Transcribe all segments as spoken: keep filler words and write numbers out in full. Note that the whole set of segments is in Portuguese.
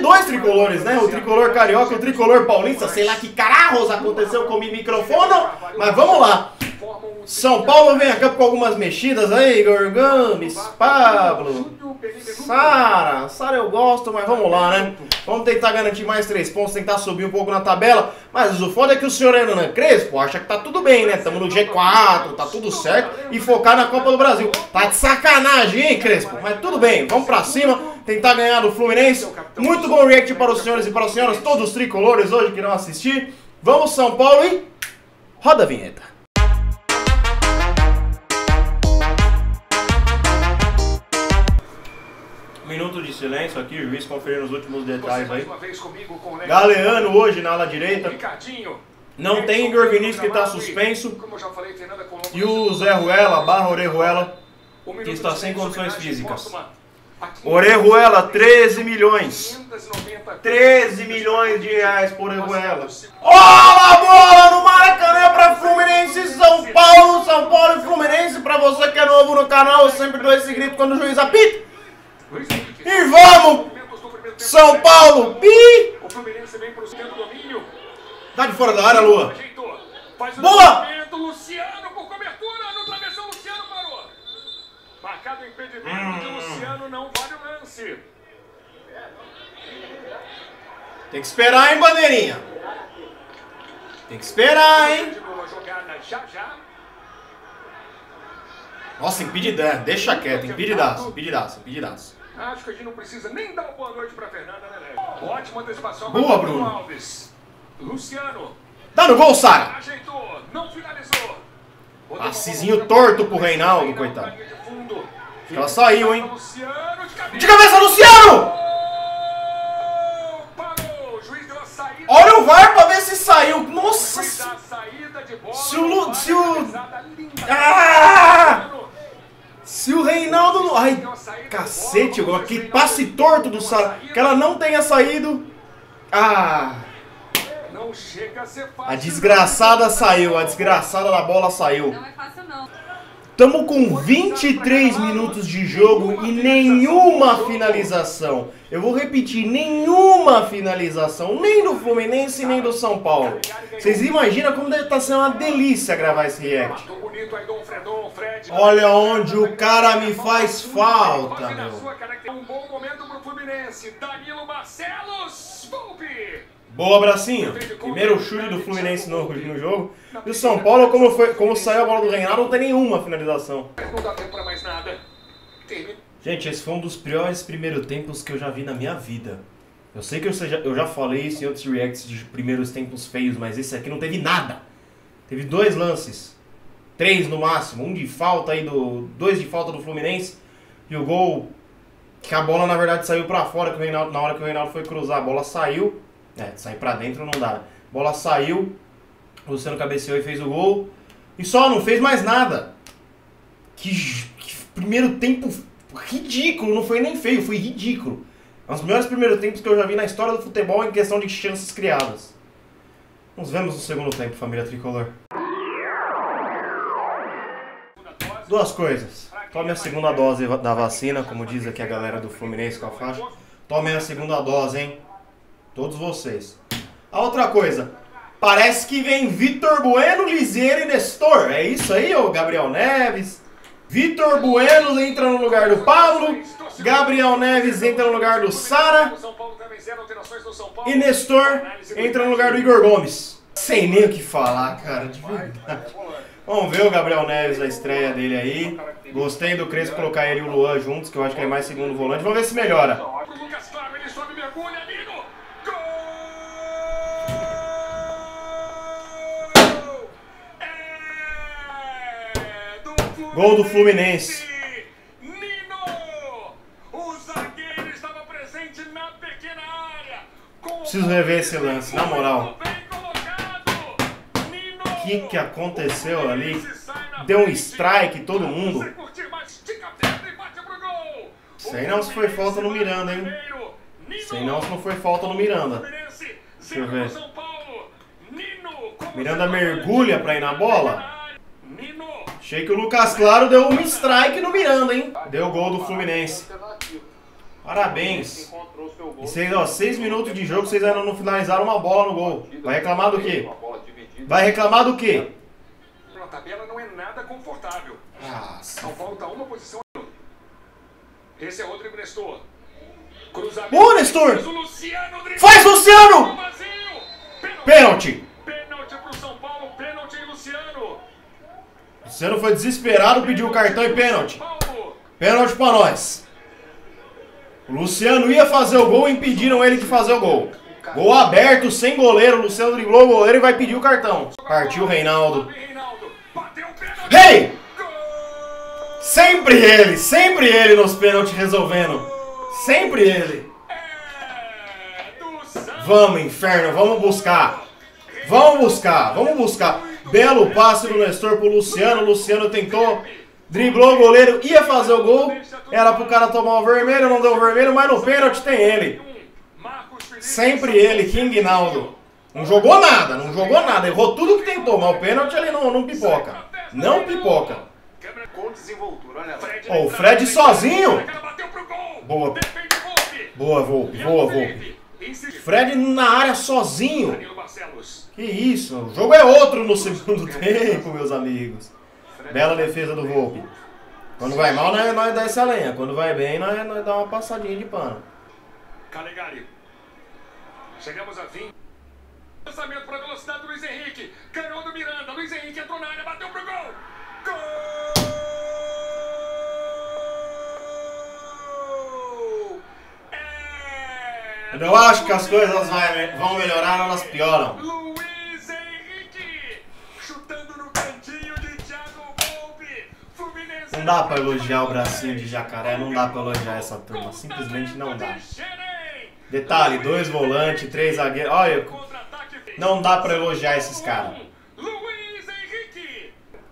dois tricolores, né? O tricolor carioca e o tricolor paulista. Sei lá que caralhos aconteceu com o microfone, mas vamos lá. São Paulo vem a campo com algumas mexidas aí, Igor Gomes, Pablo, Sara. Sara eu gosto, mas vamos lá, né? Vamos tentar garantir mais três pontos, tentar subir um pouco na tabela. Mas o foda é que o senhor Hernan Crespo acha que tá tudo bem, né? Estamos no G quatro, tá tudo certo. E focar na Copa do Brasil. Tá de sacanagem, hein, Crespo? Mas tudo bem, vamos pra cima, tentar ganhar do Fluminense. Muito bom react para os senhores e para as senhoras, todos os tricolores hoje que irão assistir. Vamos, São Paulo, e roda a vinheta. Minuto de silêncio aqui, o juiz conferindo os últimos detalhes aí. Galeano hoje na ala direita. Não tem Igor Vinícius que está suspenso. E o Zé Ruela, barra Orejuela, que está sem condições físicas. Orejuela, treze milhões. treze milhões de reais por Orejuela. Olha a bola no Maracanã para Fluminense, São Paulo, São Paulo e Fluminense. Para você que é novo no canal, eu sempre dou esse grito quando o juiz apita. E vamos! São Paulo! Pi! Tá de fora da área, Lua. Boa! Luciano por cobertura no travessão, Luciano parou. Marcado o impedimento de Luciano, não vale o lance. Tem que esperar, hein, bandeirinha? Tem que esperar, hein? Nossa, impedidaço. Deixa quieto, impedidaço, impedidaço, impedidaço. Acho que a gente não precisa nem dar uma boa noite pra Fernanda, né, Léo? Ótima antecipação. Boa, Bruno. Alves. Luciano. Dá no gol, Sara. Ajeitou, não finalizou. Passezinho torto pro Reinaldo, coitado. Ela saiu, hein? De cabeça, Luciano! Olha o V A R pra ver se saiu. Nossa! Se o... Lu... Se o... Ah! Se o Reinaldo... Ai, cacete, que passe torto do Sara. Que ela não tenha saído. Ah! A desgraçada saiu, a desgraçada da bola saiu. Não é fácil, não. Tamo com vinte e três minutos de jogo e nenhuma finalização. Eu vou repetir, nenhuma finalização, nem do Fluminense, nem do São Paulo. Vocês imaginam como deve estar sendo uma delícia gravar esse react. Olha onde o cara me faz falta, meu. Um bom momento pro Fluminense. Danilo Barcelos, Volpe. Boa, Bracinho. Primeiro chute do Fluminense no, no jogo. E o São Paulo, como, foi, como saiu a bola do Reinaldo, não tem nenhuma finalização. Não dá tempo pra mais nada. Gente, esse foi um dos piores primeiros tempos que eu já vi na minha vida. Eu sei que eu já, eu já falei isso em outros reacts de primeiros tempos feios, mas esse aqui não teve nada. Teve dois lances. Três no máximo. Um de falta aí do... Dois de falta do Fluminense. E o gol... Que a bola, na verdade, saiu pra fora. Que o Reinaldo, na hora que o Reinaldo foi cruzar, a bola saiu. É, sair pra dentro não dá. A bola saiu. O Luciano cabeceou e fez o gol. E só, não fez mais nada. Que, que primeiro tempo ridículo. Não foi nem feio, foi ridículo. É um dos melhores primeiros tempos que eu já vi na história do futebol em questão de chances criadas. Nos vemos no segundo tempo, família tricolor. Duas coisas. Tome a segunda dose da vacina, como diz aqui a galera do Fluminense com a faixa. Tome a segunda dose, hein? Todos vocês. A outra coisa. Parece que vem Vitor Bueno, Liseiro e Nestor. É isso aí, ô Gabriel Neves? Vitor Bueno entra no lugar do Pablo. Gabriel Neves entra no lugar do Sara. E Nestor entra no lugar do Igor Gomes. Sem nem o que falar, cara, de verdade. Vamos ver o Gabriel Neves, a estreia dele aí. Gostei do Crespo colocar ele e o Luan juntos, que eu acho que é mais segundo volante. Vamos ver se melhora. Gol do Fluminense. Preciso rever esse lance, na moral. O que que aconteceu ali? Deu um strike todo mundo. Sei não se foi falta no Miranda, hein? Sei não se não foi falta no Miranda. Deixa eu ver. Miranda mergulha pra ir na bola. Achei que o Lucas Claro deu um strike no Miranda, hein? Deu gol do Fluminense. Parabéns. E vocês, ó, seis minutos de jogo, vocês ainda não finalizaram uma bola no gol. Vai reclamar do quê? Vai reclamar do quê? A tabela não é nada confortável. Nossa. Só falta uma posição. Esse é Rodrigo Nestor. Cruzamento. Boa, Nestor! Luciano, faz, Luciano! Pênalti! Pênalti pro São Paulo, pênalti em Luciano. Luciano foi desesperado, pediu o cartão e pênalti. Pênalti pra nós. O Luciano ia fazer o gol e impediram ele de fazer o gol. Gol aberto, sem goleiro. O Luciano driblou o goleiro e vai pedir o cartão. Partiu o Reinaldo. Hey! Sempre ele, sempre ele nos pênaltis resolvendo. Sempre ele. Vamos, inferno, vamos buscar. Vamos buscar, vamos buscar. Belo passe do Nestor pro Luciano. O Luciano tentou, driblou o goleiro, ia fazer o gol. Era pro cara tomar o vermelho, não deu o vermelho, mas no pênalti tem ele. Sempre ele, King Naldo. Não jogou nada, não jogou nada. Errou tudo que tentou, mas o pênalti ele não, não pipoca. Não pipoca. Oh, o Fred sozinho. Boa. Boa, Volpe. Boa, Volpe. Fred na área sozinho. Que isso, o jogo é outro no segundo tempo, meus amigos. Bela defesa do Volpe. Quando vai mal, nós, nós desce a lenha. Quando vai bem, nós, nós dá uma passadinha de pano. Calegari. Chegamos a vinte. Lançamento para a velocidade do Luiz Henrique. Canhão do Miranda. Luiz Henrique entrou na área, bateu pro gol. Gol! Eu não acho que as coisas vai, vão melhorar, elas pioram. Luiz Henrique chutando no cantinho de Thiago Volpe. Fluminense. Não dá pra elogiar o bracinho de jacaré, não dá pra elogiar essa turma, simplesmente não dá. Detalhe, dois volantes, três zagueiros, olha, não dá pra elogiar esses caras. Luiz Henrique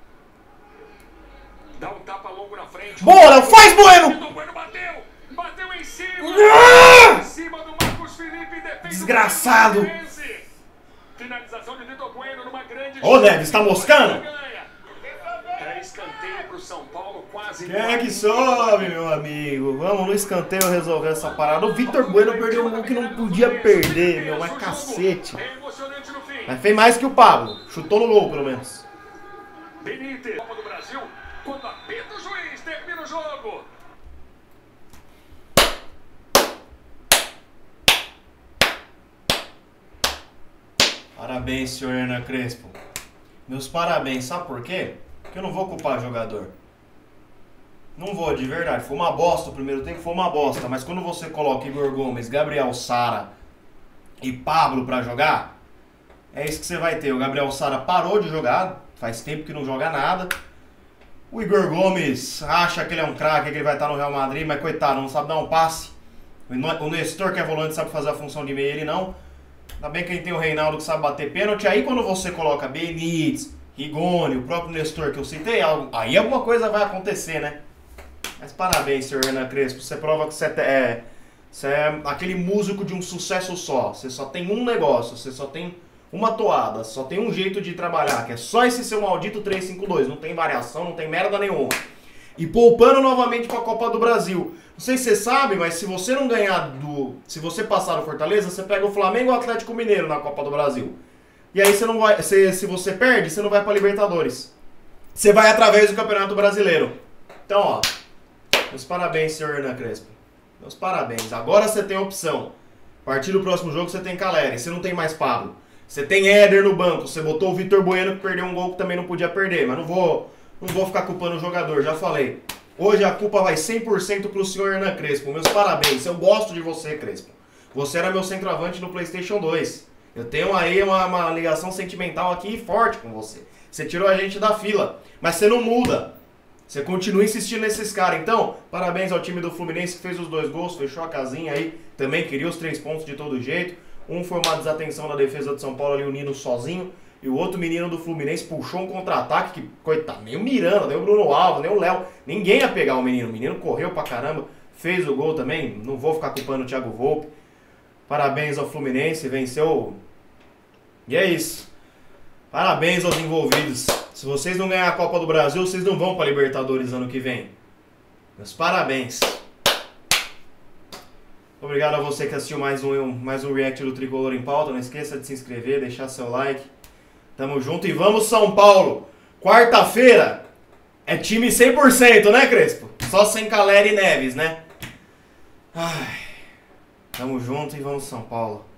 dá um tapa longo na frente. Bora, faz, Bueno! Bateu, bateu em cima. Ah! Em cima do Marcos Felipe, desgraçado. Finalização de Vitor Bueno numa grande. Ô, Neves, tá moscando? É escanteio pro São Paulo, quase. Quem é que sobe, meu amigo? Vamos no escanteio resolver essa parada. O Vitor Bueno perdeu um gol que não podia perder, meu, mas cacete. Mas fez mais que o Pablo. Chutou no gol, pelo menos. Benítez, Copa do Brasil, quando apita o juiz, termina o jogo. Parabéns, senhor Hernan Crespo. Meus parabéns, sabe por quê? Porque eu não vou culpar jogador. Não vou, de verdade. Foi uma bosta o primeiro tempo, foi uma bosta. Mas quando você coloca Igor Gomes, Gabriel Sara e Pablo pra jogar, é isso que você vai ter. O Gabriel Sara parou de jogar, faz tempo que não joga nada. O Igor Gomes acha que ele é um craque, que ele vai estar no Real Madrid, mas coitado, não sabe dar um passe. O Nestor, que é volante, sabe fazer a função de meia, ele não. Ainda bem que a gente tem o Reinaldo que sabe bater pênalti. Aí quando você coloca Benítez, Rigoni, o próprio Nestor que eu citei, aí alguma coisa vai acontecer, né? Mas parabéns, senhor Hernan Crespo. Você prova que você é, você é aquele músico de um sucesso só. Você só tem um negócio, você só tem uma toada, só tem um jeito de trabalhar, que é só esse seu maldito três cinco dois. Não tem variação, não tem merda nenhuma. E poupando novamente para a Copa do Brasil. Não sei se você sabe, mas se você não ganhar do... Se você passar no Fortaleza, você pega o Flamengo ou o Atlético Mineiro na Copa do Brasil. E aí você não vai... Se, se você perde, você não vai para Libertadores. Você vai através do Campeonato Brasileiro. Então, ó. Meus parabéns, senhor Hernan Crespo. Meus parabéns. Agora você tem opção. A partir do próximo jogo você tem Caleri. Você não tem mais Pablo. Você tem Éder no banco. Você botou o Vitor Bueno que perdeu um gol que também não podia perder. Mas não vou... Não vou ficar culpando o jogador, já falei. Hoje a culpa vai cem por cento pro senhor Hernan Crespo. Meus parabéns, eu gosto de você, Crespo. Você era meu centroavante no PlayStation dois. Eu tenho aí uma, uma ligação sentimental aqui forte com você. Você tirou a gente da fila, mas você não muda. Você continua insistindo nesses caras. Então, parabéns ao time do Fluminense que fez os dois gols, fechou a casinha aí. Também queria os três pontos de todo jeito. Um foi uma desatenção na defesa de São Paulo ali, o Nino sozinho. E o outro menino do Fluminense puxou um contra-ataque que, coitado, nem o Miranda, nem o Bruno Alves, nem o Léo. Ninguém ia pegar o menino. O menino correu pra caramba, fez o gol também. Não vou ficar culpando o Thiago Volpe. Parabéns ao Fluminense, venceu. E é isso. Parabéns aos envolvidos. Se vocês não ganharem a Copa do Brasil, vocês não vão pra Libertadores ano que vem. Meus parabéns. Obrigado a você que assistiu mais um, mais um react do Tricolor em Pauta. Não esqueça de se inscrever, deixar seu like. Tamo junto e vamos São Paulo! Quarta-feira é time cem por cento, né, Crespo? Só sem Calera e Neves, né? Ai, tamo junto e vamos São Paulo.